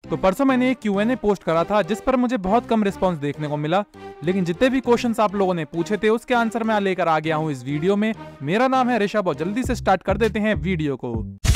तो परसों मैंने एक Q&A पोस्ट करा था जिस पर मुझे बहुत कम रिस्पांस देखने को मिला, लेकिन जितने भी क्वेश्चंस आप लोगों ने पूछे थे उसके आंसर मैं लेकर आ गया हूँ इस वीडियो में। मेरा नाम है ऋषभ और जल्दी से स्टार्ट कर देते हैं वीडियो को।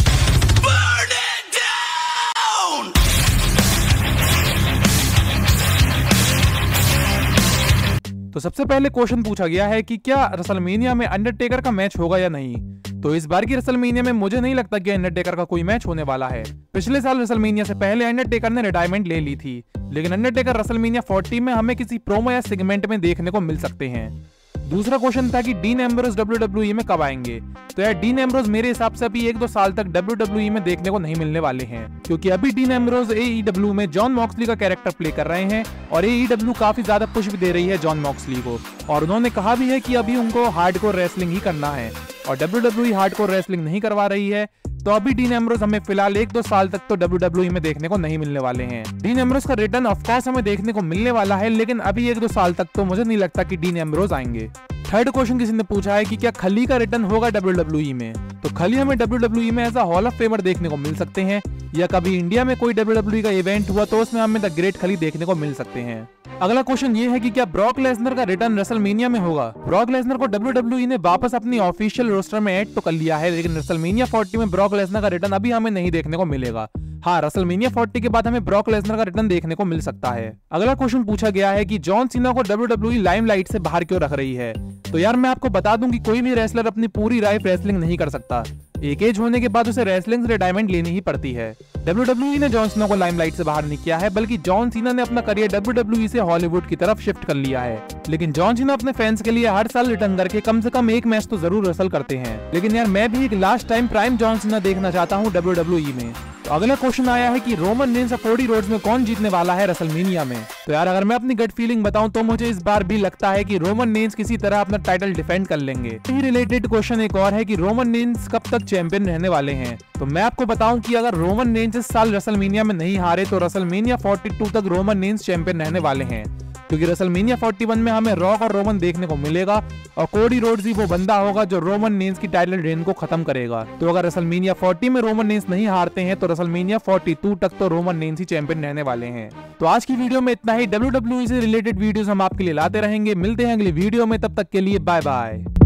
तो सबसे पहले क्वेश्चन पूछा गया है कि क्या रेसलमेनिया में अंडरटेकर का मैच होगा या नहीं। तो इस बार की रेसलमेनिया में मुझे नहीं लगता कि अंडरटेकर का कोई मैच होने वाला है। पिछले साल रेसलमेनिया से पहले अंडरटेकर ने रिटायरमेंट ले ली थी, लेकिन अंडरटेकर रेसलमेनिया 40 में हमें किसी प्रोमो या सेगमेंट में देखने को मिल सकते हैं। दूसरा क्वेश्चन था कि डीन एम्ब्रोस WWE में कब आएंगे। तो यार डीन एम्ब्रोस मेरे हिसाब से अभी 1-2 साल तक WWE में देखने को नहीं मिलने वाले हैं, क्योंकि अभी डीन एम्ब्रोस AEW में जॉन मॉक्सली का कैरेक्टर प्ले कर रहे हैं और AEW काफी ज्यादा पुश भी दे रही है जॉन मॉक्सली को, और उन्होंने कहा भी है कि अभी उनको हार्डकोर रेसलिंग ही करना है और WWE हार्डकोर रेसलिंग नहीं करवा रही है। तो अभी डीन एम्ब्रोस हमें फिलहाल 1-2 साल तक तो WWE में देखने को नहीं मिलने वाले हैं। डीन एम्ब्रोस का रिटर्न ऑफ कोर्स हमें देखने को मिलने वाला है, लेकिन अभी 1-2 साल तक तो मुझे नहीं लगता कि डीन एम्ब्रोस आएंगे। थर्ड क्वेश्चन किसी ने पूछा है कि क्या खली का रिटर्न होगा WWE में। तो खली हमें WWE में as a hall of famer देखने को मिल सकते हैं, या कभी इंडिया में कोई WWE का इवेंट हुआ तो उसमें हमें द ग्रेट खली देखने को मिल सकते हैं। अगला क्वेश्चन ये है कि क्या ब्रॉक लेसनर का रिटर्न रेसलमेनिया में होगा। ब्रॉक लेसनर को WWE ने वापस अपनी ऑफिशियल रोस्टर में ऐड तो कर लिया है, लेकिन रेसलमेनिया 40 में ब्रॉक लेसनर का रिटर्न अभी हमें नहीं देखने को मिलेगा। हाँ, रेसलमेनिया 40 के बाद हमें ब्रॉक लेसनर का रिटर्न देखने को मिल सकता है। अगला क्वेश्चन पूछा गया है कि जॉन सीना को WWE लाइमलाइट से बाहर क्यों रख रही है। तो यार मैं आपको बता दूं कि कोई भी रेसलर अपनी पूरी लाइफ रेसलिंग नहीं कर सकता। एक एज होने के बाद उसे रेसलिंग से रिटायरमेंट लेनी ही पड़ती है। WWE ने जॉन सीना को लाइमलाइट से बाहर नहीं किया है, बल्कि जॉन सीना ने अपना करियर WWE से हॉलीवुड की तरफ शिफ्ट कर लिया है। लेकिन जॉन सीना अपने फैंस के लिए हर साल रिटर्न करके कम से कम एक मैच तो जरूर रेसल करते हैं। लेकिन यार मैं भी एक last time prime John Cena देखना चाहता हूँ WWE में। तो अगला क्वेश्चन आया है कि रोमन रेंस और कोडी रोड्स में कौन जीतने वाला है रेसलमेनिया में। तो यार अगर मैं अपनी गट फीलिंग बताऊं तो मुझे इस बार भी लगता है कि रोमन रेंस किसी तरह अपना टाइटल डिफेंड कर लेंगे। यही रिलेटेड क्वेश्चन एक और है कि रोमन रेंस कब तक चैंपियन रहने वाले हैं। तो मैं आपको बताऊं कि अगर रोमन रेंस इस साल रेसलमेनिया में नहीं हारे तो रेसलमेनिया 42 तक रोमन रेंस चैंपियन रहने वाले हैं, क्योंकि रेसलमेनिया 41 में हमें रॉक और रोमन देखने को मिलेगा और कोडी रोड्स ही वो बंदा होगा जो रोमन रेंस की टाइटल रेन को खत्म करेगा। तो अगर रेसलमेनिया 40 में रोमन रेंस नहीं हारते हैं तो रेसलमेनिया 42 तक तो रोमन रेंस ही चैंपियन रहने वाले हैं। तो आज की वीडियो में इतना ही। WWE से रिलेटेड वीडियोस हम आपके लिए लाते रहेंगे। मिलते हैं अगली वीडियो में, तब तक के लिए बाय बाय।